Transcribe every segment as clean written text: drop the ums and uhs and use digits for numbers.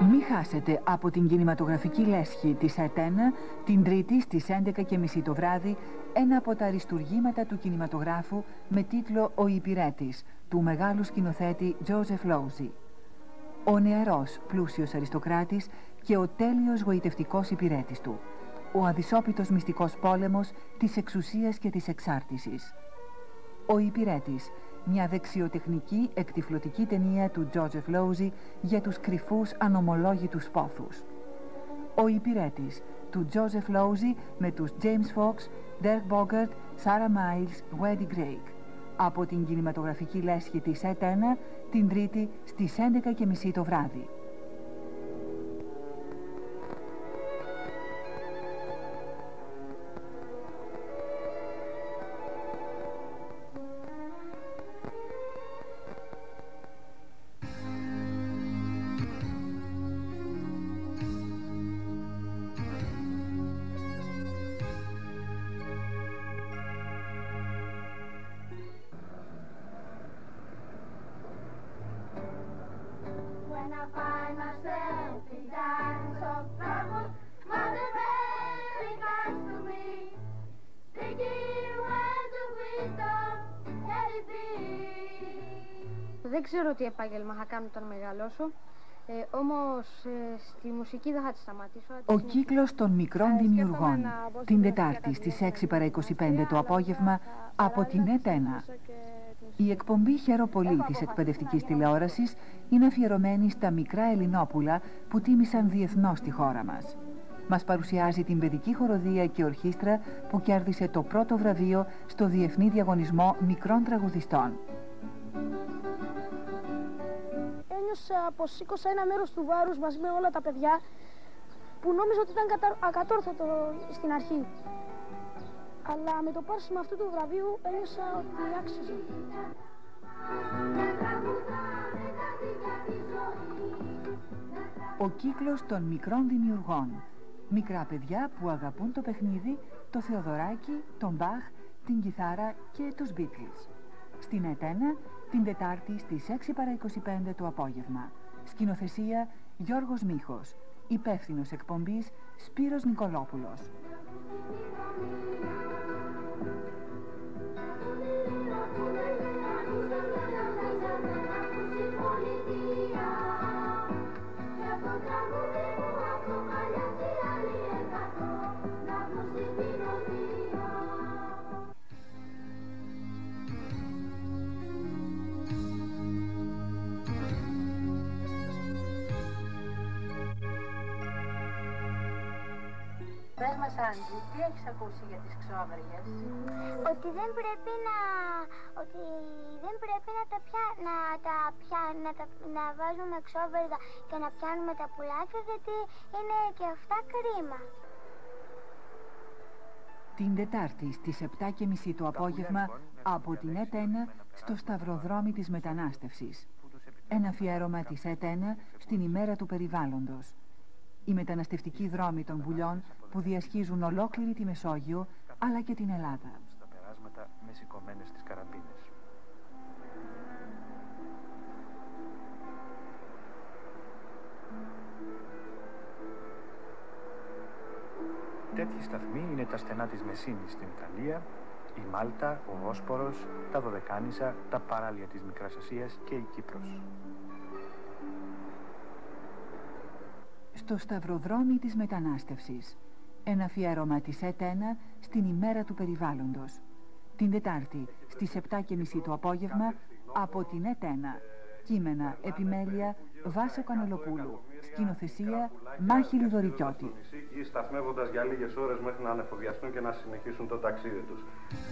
Μη χάσετε από την κινηματογραφική λέσχη της ΕΤΕΝΑ την Τρίτη στις 11:30 το βράδυ ένα από τα αριστουργήματα του κινηματογράφου με τίτλο «Ο Υπηρέτης» του μεγάλου σκηνοθέτη Τζόζεφ Λόουζι. Ο νεαρός πλούσιος αριστοκράτης και ο τέλειος γοητευτικός υπηρέτης του. Ο αδυσόπιτος μυστικός πόλεμος της εξουσίας και της εξάρτησης. Ο Υπηρέτης, μια δεξιοτεχνική εκτυφλωτική ταινία του Τζόζεφ Λόουζι για τους κρυφούς ανομολόγητους πόθους. Ο Υπηρέτης του Τζόζεφ Λόουζι με τους James Fox, Dirk Bogarde, Sarah Miles, Wendy Craig. Από την κινηματογραφική λέσχη της ΕΤΕΝΑ την Τρίτη στις 11:30 το βράδυ. Δεν ξέρω τι επάγγελμα θα κάνω όταν μεγαλώσω, όμως στη μουσική δεν θα τη σταματήσω. Ο κύκλος των μικρών δημιουργών, την Τετάρτη στις 6:25 το απόγευμα από την ΕΤΕΝΑ. Η εκπομπή «Χαίρο πολύ» της εκπαιδευτικής τηλεόρασης είναι αφιερωμένη στα μικρά Ελληνόπουλα που τίμησαν διεθνώς τη χώρα μας. Μας παρουσιάζει την παιδική χοροδία και ορχήστρα που κέρδισε το πρώτο βραβείο στο Διεθνή Διαγωνισμό Μικρών Τραγουδιστών. Ένιωσα πως σήκωσα ένα μέρος του βάρους μαζί με όλα τα παιδιά που νόμιζα ότι ήταν ακατόρθωτο στην αρχή. Αλλά με το πάρσιμο αυτού του βραβείου ένιωσα ότι άξιζε. Ο κύκλος των μικρών δημιουργών. Μικρά παιδιά που αγαπούν το παιχνίδι, το Θεοδωράκι, τον Μπαχ, την κιθάρα και τους Beatles. Στην ΕΤΕΝΑ την Τετάρτη στις 6:25 το απόγευμα. Σκηνοθεσία Γιώργος Μίχος. Υπεύθυνος εκπομπής Σπύρος Νικολόπουλος. Πες μας, Άντζη, τι έχεις ακούσει για τις ξόβεργες? Ότι δεν πρέπει να βάζουμε ξόβεργα και να πιάνουμε τα πουλάκια, γιατί είναι και αυτά κρίμα. Την Τετάρτη στις 7:30 το απόγευμα από την ΕΤΕΝΑ στο Σταυροδρόμι της Μετανάστευσης. Ένα αφιέρωμα της ΕΤΕΝΑ στην ημέρα του περιβάλλοντος. Οι μεταναστευτικοί δρόμοι των βουλιών που διασχίζουν ολόκληρη τη Μεσόγειο αλλά και την Ελλάδα. Στα περάσματα με σηκωμένες τις καραμπίνες. Τέτοιοι σταθμοί είναι τα στενά της Μεσίνης στην Ιταλία, η Μάλτα, ο Βόσπορος, τα Δωδεκάνησα, τα παράλια της Μικράς Ασίας και η Κύπρος. Στο Σταυροδρόμι της Μετανάστευσης. Ένα αφιέρωμα της ΕΤΕΝΑ στην ημέρα του περιβάλλοντος. Την Τετάρτη στις 7:30 το απόγευμα από την ΕΤΕΝΑ. Κείμενα, επιμέλεια Βάσο Κανελοπούλου. Σκηνοθεσία Μάχη Λιδωρικιώτη. Σταθμεύοντας για λίγες ώρες μέχρι να ανεφοδιαστούν και να συνεχίσουν το ταξίδι τους.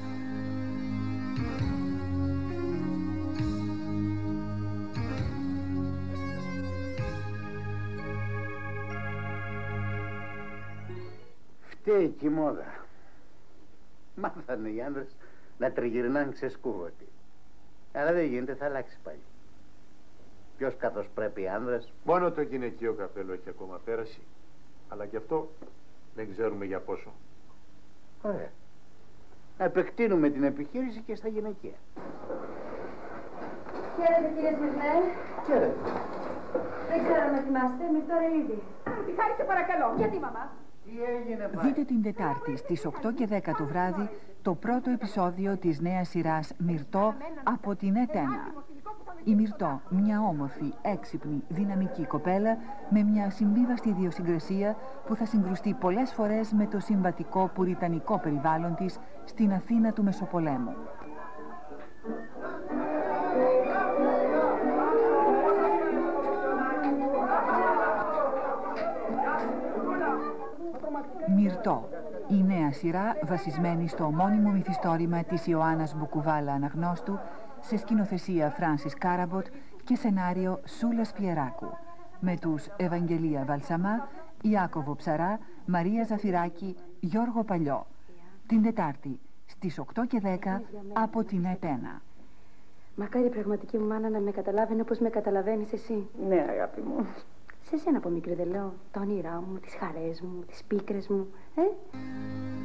Φταίει και η μόδα. Μάθανε οι άνδρες να τριγυρνάνε ξεσκούβωτοι. Αλλά δεν γίνεται, θα αλλάξει πάλι. Ποιος καθώς πρέπει οι άνδρες? Μόνο το γυναικείο καπέλο έχει ακόμα πέρασει. Αλλά και αυτό δεν ξέρουμε για πόσο. Ωραία. Να επεκτείνουμε την επιχείρηση και στα γυναικεία. Χαίρετε, κύριε Σμιρνέ. Χαίρετε. Δεν ξέρω να θυμάστε, με τώρα ήδη. Τη χάρη σε παρακαλώ. Γιατί, μαμά? Τι έγινε πάλι? Δείτε την Τετάρτη στις 8 και 10 το βράδυ το πρώτο επεισόδιο της νέας σειράς Μυρτώ από την ΕΤ1. Η Μυρτώ, μια όμορφη, έξυπνη, δυναμική κοπέλα με μια συμβίβαστη ιδιοσυγκρασία που θα συγκρουστεί πολλές φορές με το συμβατικό πουριτανικό περιβάλλον της στην Αθήνα του Μεσοπολέμου. Μυρτώ, η νέα σειρά βασισμένη στο ομώνυμο μυθιστόρημα της Ιωάννας Μπουκουβάλα Αναγνώστου σε σκηνοθεσία Φράνσις Κάραμποτ και σενάριο Σούλας Πιεράκου με τους Ευαγγελία Βαλσαμά, Ιάκωβο Ψαρά, Μαρία Ζαφυράκη, Γιώργο Παλιό. Την Τετάρτη στις 8 και 10 από την ΕΤ1. Μακάρι η πραγματική μου μάνα να με καταλάβαινε όπως με καταλαβαίνεις εσύ. Ναι, αγάπη μου. Σε σένα από μικρή δεν λέω τα όνειρά μου, τις χαρές μου, τις πίκρες μου,